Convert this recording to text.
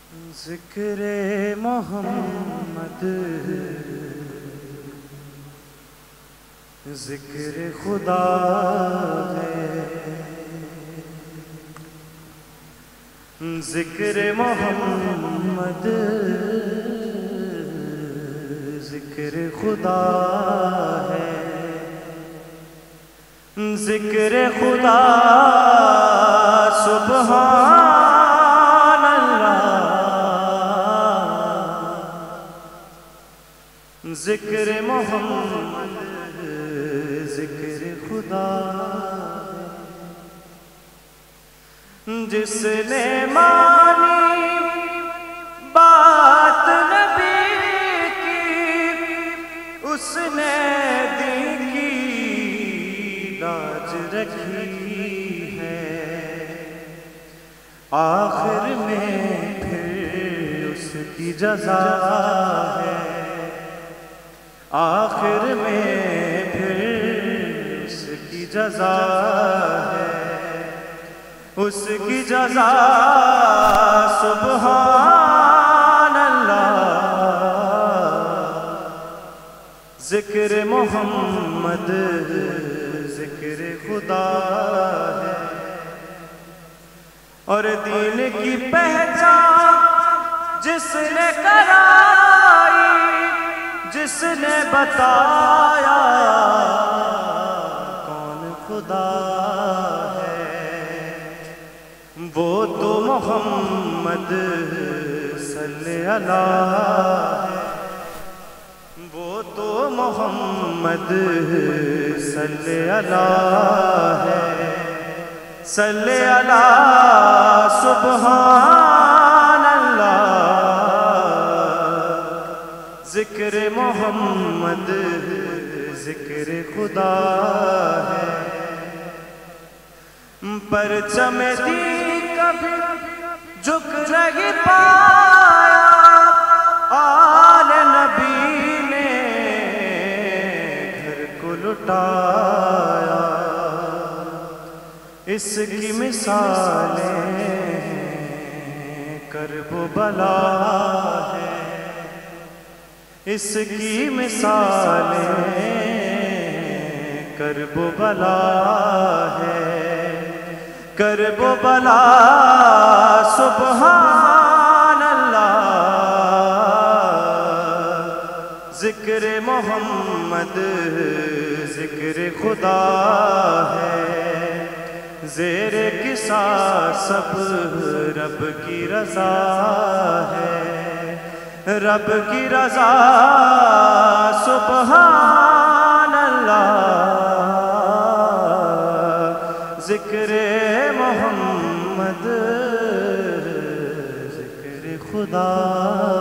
ذکر محمد ذکر خدا ہے، ذکر محمد ذکر خدا ہے، ذکر خدا سبحان اللہ، ذکر محمد ذکر خدا ہے، جس نے مانی بات نبی کی اس نے دین کی لاج رکھی ہے، آخر میں پھر اس کی جزا ہے، آخر میں پھر اس کی جزا ہے، اس کی جزا سبحان اللہ، ذکر محمد ذکر خدا ہے، اور دین کی پہچان جس نے کرائی، جس نے بتایا کون خدا ہے، وہ تو محمد صلی اللہ ہے، وہ تو محمد صلی اللہ ہے، صلی اللہ سبحان اللہ، ذکر محمد ذکر خدا ہے، پرچم دی کبھی جھک نہیں پایا، آل نبی نے گھر کو لٹایا، اس کی مثالیں کرب و بلا ہے، اس کی مثالیں کرب و بلا ہے، کرب و بلا سبحان اللہ، ذکر محمد ذکر خدا ہے، زیر کسا سب رب کی رضا ہے، رب کی رضا سبحان اللہ، ذکر محمد ذکر خدا